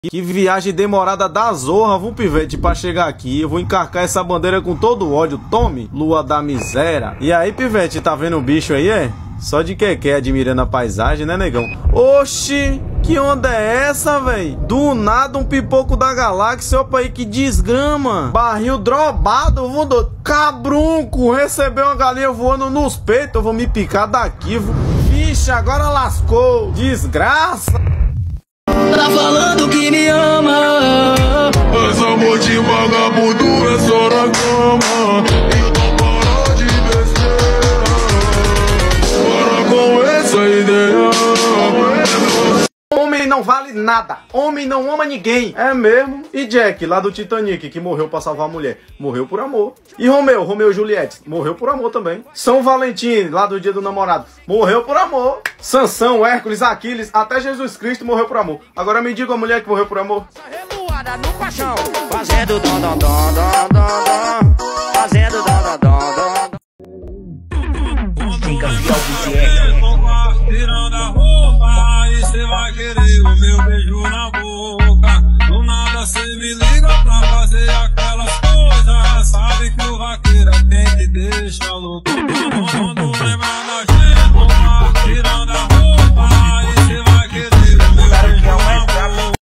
Que viagem demorada da zorra, viu, pivete, pra chegar aqui. Eu vou encarcar essa bandeira com todo o ódio. Tome, lua da miséria. E aí, pivete, tá vendo o bicho aí, é? Só de que admirando a paisagem, né, negão? Oxi, que onda é essa, véi? Do nada um pipoco da galáxia, opa aí, que desgrama. Barril drobado, voando. Cabrunco, recebeu uma galinha voando nos peitos. Eu vou me picar daqui, vixe, agora lascou. Desgraça. Tá falando que me ama, mas amor de vagabundo é só na cama. Então para de besteira, para com essa ideia. Homem não vale nada, homem não ama ninguém. É mesmo? E Jack, lá do Titanic, que morreu pra salvar a mulher, morreu por amor. E Romeu e Juliette, morreu por amor também. São Valentim, lá do Dia do Namorado, morreu por amor. Sansão, Hércules, Aquiles, até Jesus Cristo morreu por amor. Agora me diga a mulher que morreu por amor. revoada no paixão, fazendo dom dom dom dom dom, fazendo dom dom dom dom. Tirando a roupa, aí cê vai querer o meu beijo na boca. Do nada cê me liga pra fazer aquelas coisas. Sabe que o vaqueiro é quem te deixa louco. Quando lembra da gente, tirando a roupa, aí cê vai querer o meu beijo na boca.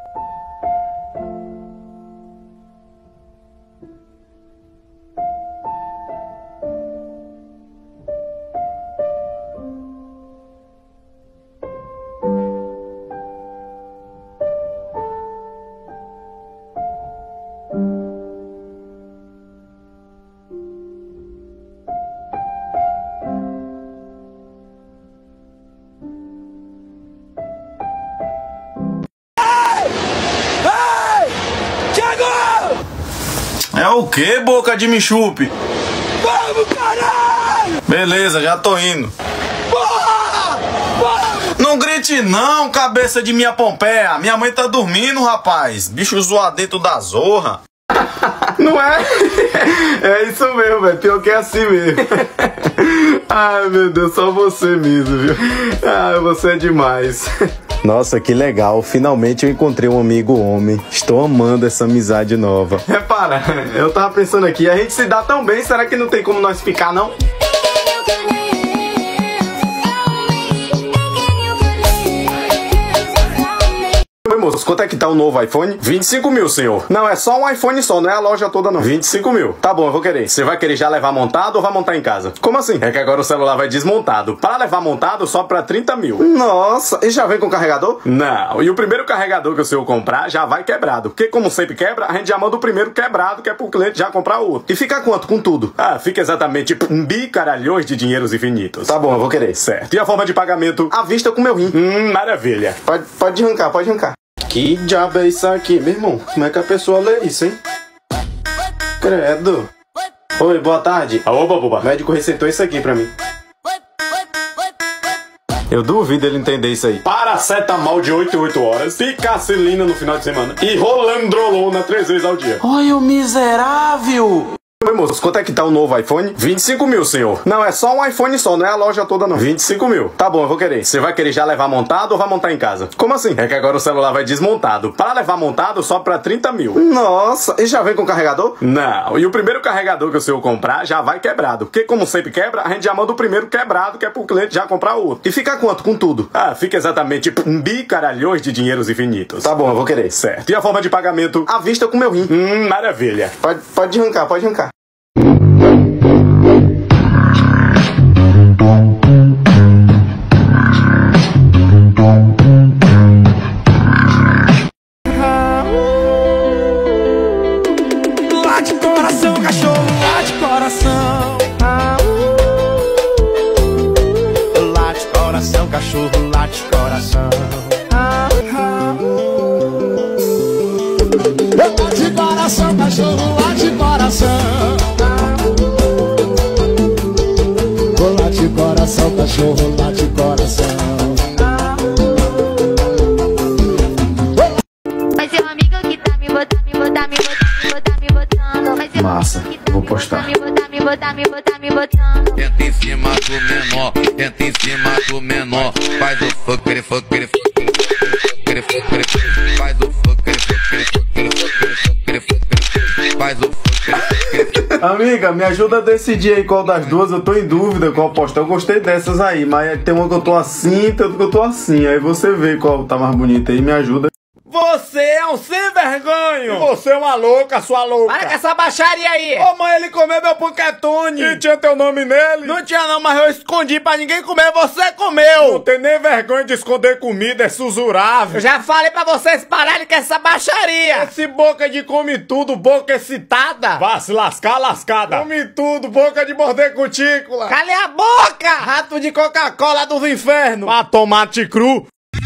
É o que, boca de michupe? Vamos, caralho! Beleza, já tô indo. Porra! Porra! Não grite não, cabeça de minha Pompeia. Minha mãe tá dormindo, rapaz. Bicho zoadento da zorra. Não é? É isso mesmo, velho. Pior que é assim mesmo. Ai, meu Deus, só você mesmo, viu? Ai, você é demais. Nossa, que legal. Finalmente eu encontrei um amigo homem. Estou amando essa amizade nova. Repara, eu tava pensando aqui, a gente se dá tão bem, será que não tem como nós ficar, não? Oi, moço, quanto é que tá o novo iPhone? 25 mil, senhor. Não, é só um iPhone só, não é a loja toda, não. 25 mil. Tá bom, eu vou querer. Você vai querer já levar montado ou vai montar em casa? Como assim? É que agora o celular vai desmontado. Para levar montado, só pra 30 mil. Nossa, e já vem com carregador? Não, e o primeiro carregador que o senhor comprar já vai quebrado. Porque como sempre quebra, a gente já manda o primeiro quebrado, que é pro cliente já comprar o outro. E fica quanto com tudo? Ah, fica exatamente bicaralhões de dinheiros infinitos. Tá bom, eu vou querer. Certo. E a forma de pagamento? À vista com meu rim. Maravilha. Pode arrancar, pode arrancar. Que diabo é isso aqui, meu irmão? Como é que a pessoa lê isso, hein? Credo. Oi, boa tarde. Oba, boba. O médico receitou isso aqui pra mim. Eu duvido ele entender isso aí. Paracetamol de 8 em 8 horas, picacilina no final de semana e rolandrolona 3 vezes ao dia. Olha o miserável! Oi, moço, quanto é que tá o novo iPhone? 25 mil, senhor. Não, é só um iPhone só, não é a loja toda, não. 25 mil. Tá bom, eu vou querer. Você vai querer já levar montado ou vai montar em casa? Como assim? É que agora o celular vai desmontado. Para levar montado, só pra 30 mil. Nossa, e já vem com carregador? Não, e o primeiro carregador que o senhor comprar já vai quebrado. Porque como sempre quebra, a gente já manda o primeiro quebrado, que é pro cliente já comprar o outro. E fica quanto com tudo? Ah, fica exatamente bicaralhões de dinheiros infinitos. Tá bom, eu vou querer. Certo. E a forma de pagamento? À vista com meu rim. Maravilha. Pode arrancar, pode arrancar. Late coração, cachorro, late coração. Late coração, cachorro, late coração. Late coração, cachorro, late coração. Late coração, cachorro, late coração. Mas seu amigo que tá me botando. Mas seu Massa, amigo que tá vou me postar. me botando. Tenta em cima do menor, tenta em cima do menor. Faz o fucker, faz o fucker. Amiga, me ajuda a decidir aí qual das duas. Eu tô em dúvida qual postar. Eu gostei dessas aí, mas tem uma que eu tô assim, tem outra que eu tô assim. Aí você vê qual tá mais bonita aí, me ajuda. Você é um sem vergonho! E você é uma louca, sua louca! Para com essa baixaria aí! Ô mãe, ele comeu meu panquetone! E tinha teu nome nele? Não tinha não, mas eu escondi pra ninguém comer, você comeu! Não tem nem vergonha de esconder comida, é susurável! Eu já falei pra vocês pararem com essa baixaria! Esse boca de come tudo, boca excitada! Vá se lascar, lascada! Come tudo, boca de morder cutícula! Cale a boca! Rato de Coca-Cola dos infernos! Pra tomate cru!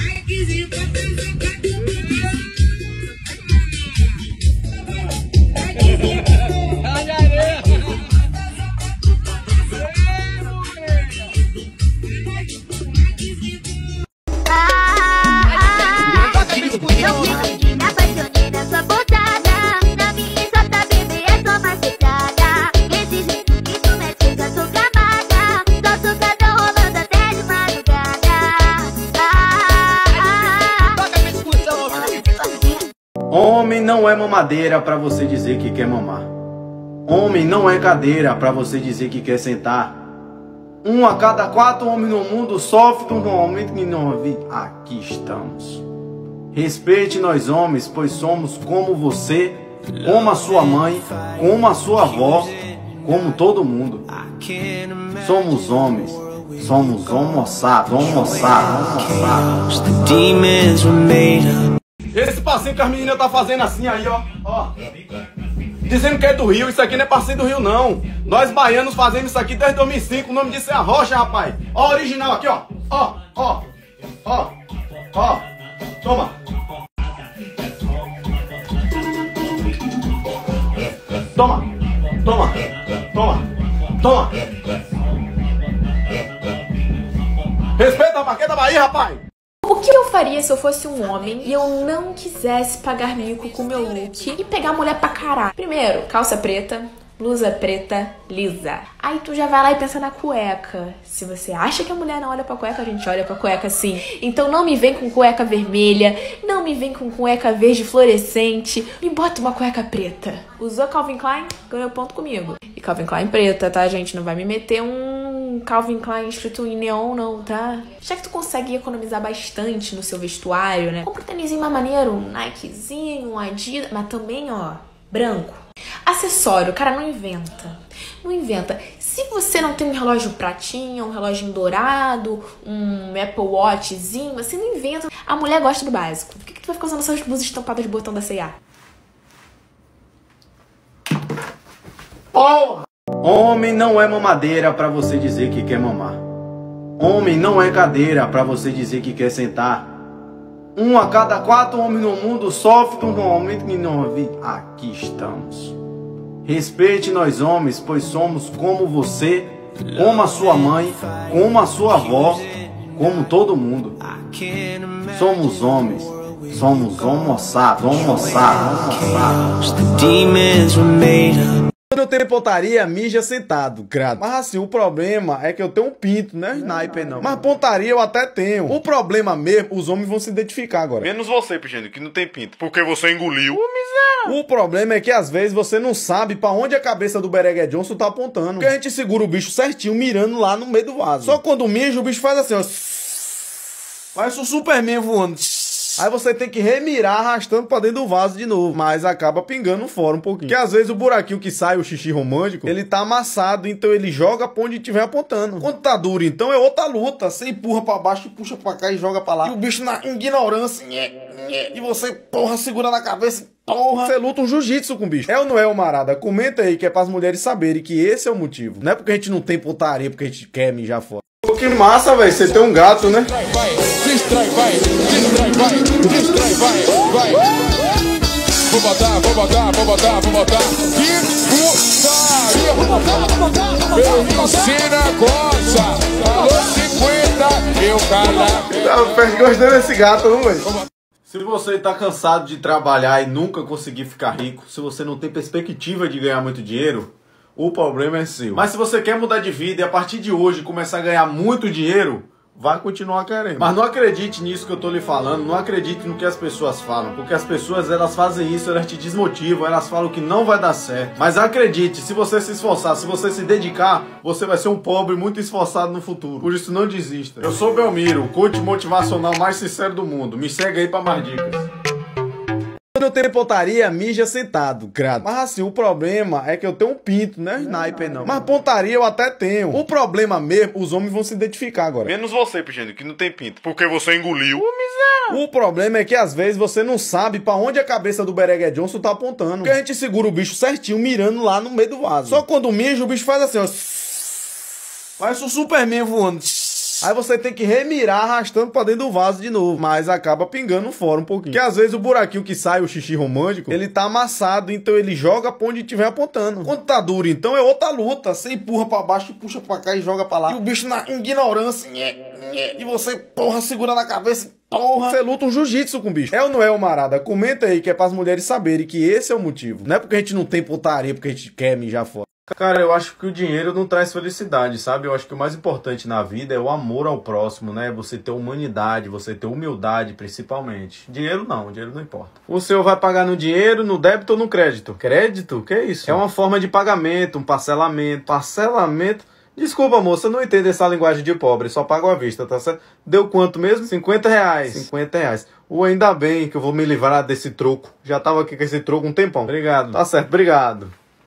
Homem não é mamadeira pra você dizer que quer mamar. Homem não é cadeira pra você dizer que quer sentar. 1 a cada 4 homens no mundo sofre de um momento que não vi. Aqui estamos. Respeite nós homens, pois somos como você, como a sua mãe, como a sua avó, como todo mundo. Somos homens. Somos homoçados, homoçados. Esse passinho que as meninas tá fazendo assim aí, ó. Dizendo que é do Rio, isso aqui não é passinho do Rio, não. Nós baianos fazemos isso aqui desde 2005, o nome disso é a rocha, rapaz. Ó, original aqui, ó. Ó. Toma. Toma. Respeita a Paqueta Bahia, rapaz. O que eu faria se eu fosse um homem e eu não quisesse pagar mico com o meu look e pegar mulher pra caralho? Primeiro, calça preta, blusa preta, lisa. Aí tu já vai lá e pensa na cueca. Se você acha que a mulher não olha pra cueca, a gente olha pra cueca sim. Então não me vem com cueca vermelha, não me vem com cueca verde fluorescente, me bota uma cueca preta. Usou Calvin Klein? Ganhou ponto comigo. E Calvin Klein preta, tá, gente? Não vai me meter um Calvin Klein escrito em neon, não, tá? Já que tu consegue economizar bastante no seu vestuário, né? Compra um tênisinho mais maneiro, um Nikezinho, um Adidas, mas também, ó, branco. Acessório, cara, não inventa. Não inventa. Se você não tem um relógio pratinha, um relógio dourado, um Apple Watchzinho, você não inventa. A mulher gosta do básico. Por que tu vai ficar usando essas blusas estampadas de botão da C&A? Porra! Homem não é mamadeira pra você dizer que quer mamar. Homem não é cadeira pra você dizer que quer sentar. 1 a cada 4 homens no mundo sofre de um momento que não vi. Aqui estamos. Respeite nós homens, pois somos como você, como a sua mãe, como a sua avó, como todo mundo. Somos homens. Somos homoçados, homoçados. Quando eu tenho pontaria, mija sentado, grado. Mas assim, o problema é que eu tenho um pinto, né? Sniper não. Mas pontaria eu até tenho. O problema mesmo, os homens vão se identificar agora. Menos você, Pigênio, que não tem pinto. Porque você engoliu. Miserável. O problema é que às vezes você não sabe pra onde a cabeça do Beregué Johnson tá apontando. Porque a gente segura o bicho certinho, mirando lá no meio do vaso. Só quando mija, o bicho faz assim, ó. Parece um Superman voando. Aí você tem que remirar arrastando pra dentro do vaso de novo. Mas acaba pingando fora um pouquinho. Porque às vezes o buraquinho que sai, o xixi romântico, ele tá amassado, então ele joga pra onde estiver apontando. Quando tá duro, então é outra luta. Você empurra pra baixo, puxa pra cá e joga pra lá. E o bicho na ignorância, e você, porra, segura na cabeça, porra. Você luta um jiu-jitsu com o bicho. É ou não é, Marada? Comenta aí que é pras mulheres saberem que esse é o motivo. Não é porque a gente não tem pontaria, porque a gente quer mijar fora. Pô, que massa, velho. Você tem um gato, né? Distrai, vai. Vou botar. Que putaria. Ensina coça. Alô, 50, eu cala. Gostei desse gato, não, velho? Se você tá cansado de trabalhar e nunca conseguir ficar rico, se você não tem perspectiva de ganhar muito dinheiro, o problema é seu. Mas se você quer mudar de vida e a partir de hoje começar a ganhar muito dinheiro, vai continuar querendo. Mas não acredite nisso que eu tô lhe falando, não acredite no que as pessoas falam, porque as pessoas, elas fazem isso, elas te desmotivam, elas falam que não vai dar certo. Mas acredite, se você se esforçar, se você se dedicar, você vai ser um pobre muito esforçado no futuro. Por isso não desista. Eu sou o Belmiro, o coach motivacional mais sincero do mundo. Me segue aí pra mais dicas. Quando eu tenho pontaria, mija sentado, crado. Mas assim, o problema é que eu tenho um pinto, né? Sniper não. Mas pontaria eu até tenho. O problema mesmo, os homens vão se identificar agora. Menos você, Pigênio, que não tem pinto. Porque você engoliu. O problema é que às vezes você não sabe pra onde a cabeça do Beregué Johnson tá apontando. Porque a gente segura o bicho certinho, mirando lá no meio do vaso. Só quando mija, o bicho faz assim, ó. Parece um Superman voando. Aí você tem que remirar arrastando pra dentro do vaso de novo. Mas acaba pingando fora um pouquinho. Porque às vezes o buraquinho que sai, o xixi romântico, ele tá amassado, então ele joga pra onde estiver apontando. Quando tá duro, então é outra luta. Você empurra pra baixo e puxa pra cá e joga pra lá. E o bicho na ignorância, e você, porra, segura na cabeça. Porra, você luta um jiu-jitsu com o bicho. É ou não é, Marada? Comenta aí que é pras mulheres saberem que esse é o motivo. Não é porque a gente não tem pontaria, porque a gente quer mijar fora. Cara, eu acho que o dinheiro não traz felicidade, sabe? Eu acho que o mais importante na vida é o amor ao próximo, né? Você ter humanidade, você ter humildade, principalmente. Dinheiro não importa. O senhor vai pagar no dinheiro, no débito ou no crédito? Crédito? O que é isso? É uma forma de pagamento, um parcelamento. Parcelamento? Desculpa, moça, eu não entendo essa linguagem de pobre, só pago à vista, tá certo? Deu quanto mesmo? 50 reais. 50 reais. Ainda bem que eu vou me livrar desse troco. Já tava aqui com esse troco um tempão. Obrigado. Tá certo, obrigado.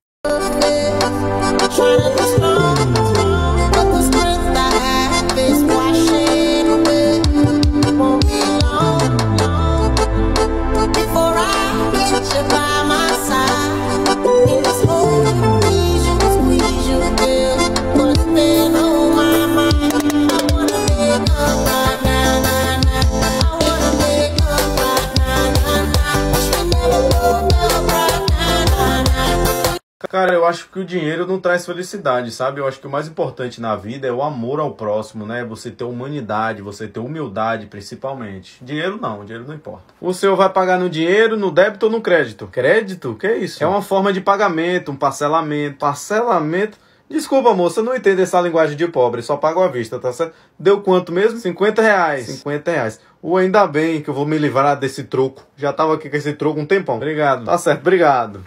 Cara, eu acho que o dinheiro não traz felicidade, sabe? Eu acho que o mais importante na vida é o amor ao próximo, né? Você ter humanidade, você ter humildade, principalmente. Dinheiro não importa. O senhor vai pagar no dinheiro, no débito ou no crédito? Crédito? O que é isso? É uma forma de pagamento, um parcelamento. Parcelamento? Desculpa, moça, eu não entendo essa linguagem de pobre, só pago à vista, tá certo? Deu quanto mesmo? 50 reais. 50 reais. Ainda bem que eu vou me livrar desse troco. Já tava aqui com esse troco um tempão. Obrigado. Tá certo, obrigado.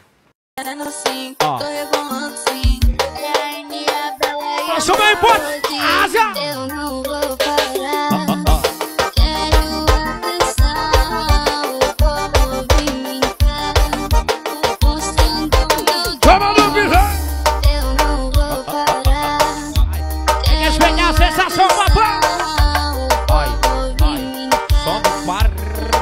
Passou bem, pô! Asa! Toma no pisão! Tem que pegar a sensação, papai! Só no bar!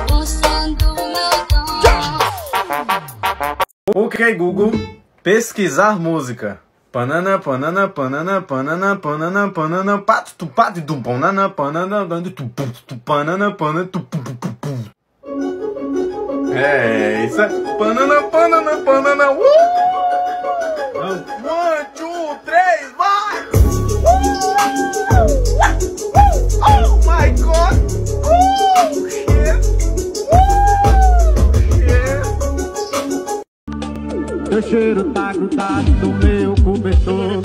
Ok, Google, pesquisar música. Panana, panana, panana, panana, panana, panana, pato, tu pato, tu panana, panana, tu panana, panana, tu pu. É, isso é panana, panana, panana, 1, 2, 3, vai! Oh my God! Teu cheiro tá grudado no meu cobertor.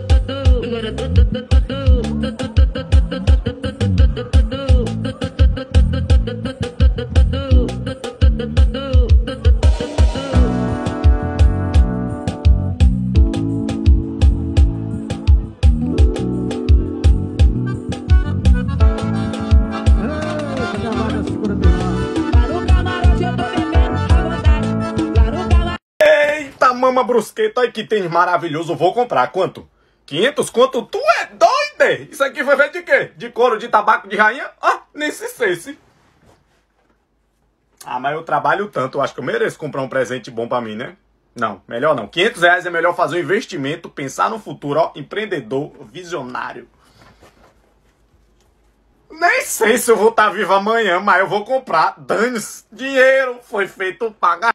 Mama brusqueta aí que tem maravilhoso, vou comprar. Quanto? 500 conto? Tu é doido? Isso aqui foi feito de quê? De couro, de tabaco, de rainha? Ah, nem se sei. Ah, mas eu trabalho tanto, eu acho que eu mereço comprar um presente bom pra mim, né? Não, melhor não. 500 reais é melhor fazer um investimento, pensar no futuro, ó, empreendedor, visionário. Nem sei se eu vou estar vivo amanhã, mas eu vou comprar. Dane-se, dinheiro foi feito pagar.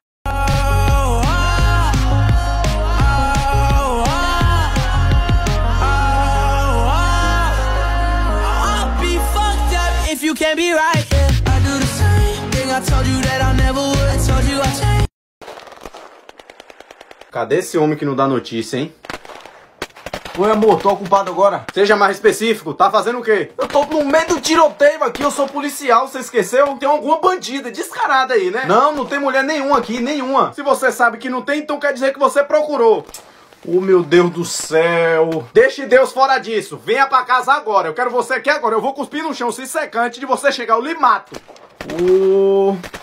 You can't be right, yeah. I do the same thing. I told you that I never would. I told you I changed. Cadê esse homem que não dá notícia, hein? Oi, amor, tô ocupado agora. Seja mais específico, tá fazendo o quê? Eu tô no meio do tiroteio aqui, eu sou policial, você esqueceu? Tem alguma bandida descarada aí, né? Não, não tem mulher nenhuma aqui, nenhuma. Se você sabe que não tem, então quer dizer que você procurou. Oh, meu Deus do céu. Deixe Deus fora disso. Venha pra casa agora. Eu quero você aqui agora. Eu vou cuspir no chão, se secar. Antes de você chegar, eu lhe mato.